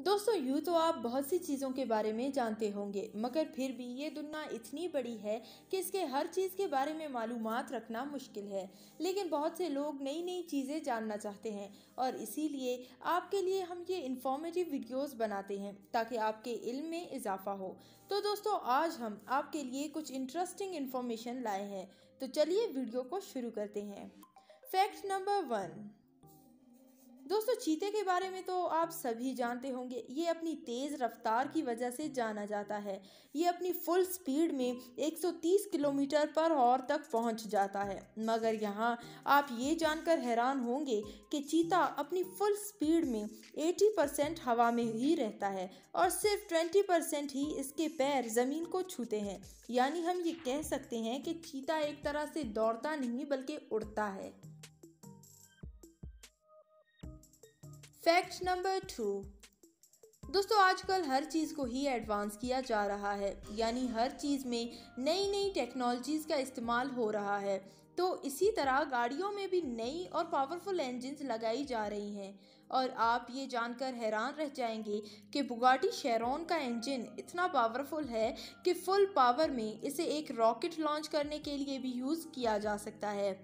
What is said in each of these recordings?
दोस्तों यूँ तो आप बहुत सी चीज़ों के बारे में जानते होंगे, मगर फिर भी ये दुनिया इतनी बड़ी है कि इसके हर चीज़ के बारे में मालूमात रखना मुश्किल है। लेकिन बहुत से लोग नई नई चीज़ें जानना चाहते हैं और इसीलिए आपके लिए हम ये इन्फॉर्मेटिव वीडियोस बनाते हैं ताकि आपके इल्म में इजाफा हो। तो दोस्तों आज हम आपके लिए कुछ इंटरेस्टिंग इन्फॉर्मेशन लाए हैं, तो चलिए वीडियो को शुरू करते हैं। Fact number 1। दोस्तों चीते के बारे में तो आप सभी जानते होंगे। ये अपनी तेज़ रफ्तार की वजह से जाना जाता है। ये अपनी फुल स्पीड में 130 किलोमीटर पर आवर तक पहुंच जाता है। मगर यहाँ आप ये जानकर हैरान होंगे कि चीता अपनी फुल स्पीड में 80% हवा में ही रहता है और सिर्फ 20% ही इसके पैर ज़मीन को छूते हैं। यानी हम ये कह सकते हैं कि चीता एक तरह से दौड़ता नहीं बल्कि उड़ता है। Fact number 2। दोस्तों आजकल हर चीज़ को ही एडवांस किया जा रहा है, यानी हर चीज़ में नई नई टेक्नोलॉजीज़ का इस्तेमाल हो रहा है। तो इसी तरह गाड़ियों में भी नई और पावरफुल इंजन्स लगाई जा रही हैं। और आप ये जानकर हैरान रह जाएंगे कि बुगाटी शेरॉन का इंजन इतना पावरफुल है कि फुल पावर में इसे एक रॉकेट लॉन्च करने के लिए भी यूज़ किया जा सकता है।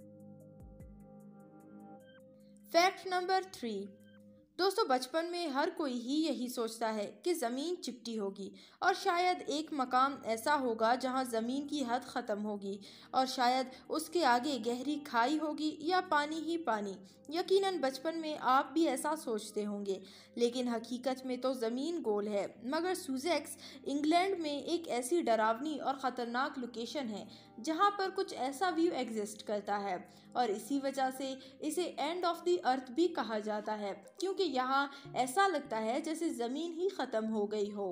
Fact number 3। दोस्तों बचपन में हर कोई ही यही सोचता है कि ज़मीन चिपटी होगी और शायद एक मकाम ऐसा होगा जहां ज़मीन की हद ख़त्म होगी और शायद उसके आगे गहरी खाई होगी या पानी ही पानी। यकीनन बचपन में आप भी ऐसा सोचते होंगे, लेकिन हकीकत में तो ज़मीन गोल है। मगर सुज़ेक्स इंग्लैंड में एक ऐसी डरावनी और ख़तरनाक लोकेशन है जहां पर कुछ ऐसा व्यू एग्जिस्ट करता है और इसी वजह से इसे एंड ऑफ द अर्थ भी कहा जाता है, क्योंकि यहाँ ऐसा लगता है जैसे ज़मीन ही ख़त्म हो गई हो।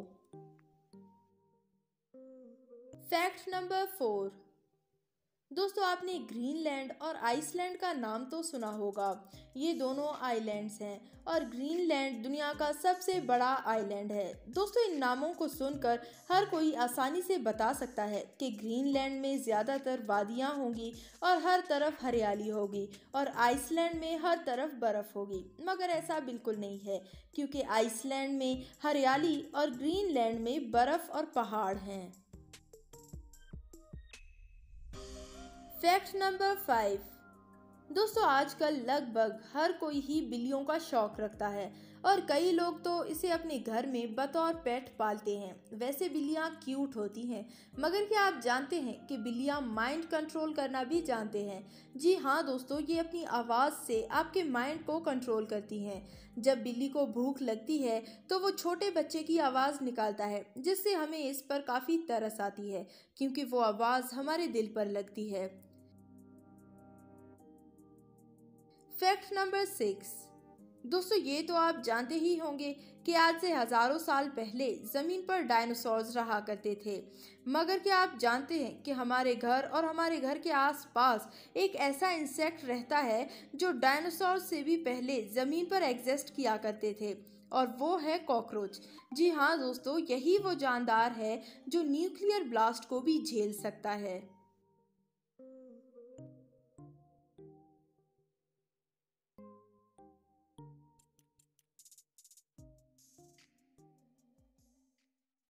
Fact number 4। दोस्तों आपने ग्रीनलैंड और आइसलैंड का नाम तो सुना होगा। ये दोनों आइलैंड्स हैं और ग्रीनलैंड दुनिया का सबसे बड़ा आइलैंड है। दोस्तों इन नामों को सुनकर हर कोई आसानी से बता सकता है कि ग्रीनलैंड में ज़्यादातर वादियाँ होंगी और हर तरफ हरियाली होगी और आइसलैंड में हर तरफ बर्फ़ होगी। मगर ऐसा बिल्कुल नहीं है, क्योंकि आइसलैंड में हरियाली और ग्रीनलैंड में बर्फ़ और पहाड़ हैं। Fact number 5। दोस्तों आजकल लगभग हर कोई ही बिल्लियों का शौक रखता है और कई लोग तो इसे अपने घर में बतौर पेट पालते हैं। वैसे बिल्लियां क्यूट होती हैं, मगर क्या आप जानते हैं कि बिल्लियां माइंड कंट्रोल करना भी जानते हैं? जी हाँ दोस्तों, ये अपनी आवाज़ से आपके माइंड को कंट्रोल करती हैं। जब बिल्ली को भूख लगती है तो वो छोटे बच्चे की आवाज़ निकालता है, जिससे हमें इस पर काफ़ी तरस आती है, क्योंकि वो आवाज़ हमारे दिल पर लगती है। Fact number 6। दोस्तों ये तो आप जानते ही होंगे कि आज से हज़ारों साल पहले ज़मीन पर डायनासोर्स रहा करते थे। मगर क्या आप जानते हैं कि हमारे घर और हमारे घर के आसपास एक ऐसा इंसेक्ट रहता है जो डायनासोर्स से भी पहले ज़मीन पर एग्जिस्ट किया करते थे, और वो है कॉकरोच। जी हाँ दोस्तों, यही वो जानदार है जो न्यूक्लियर ब्लास्ट को भी झेल सकता है।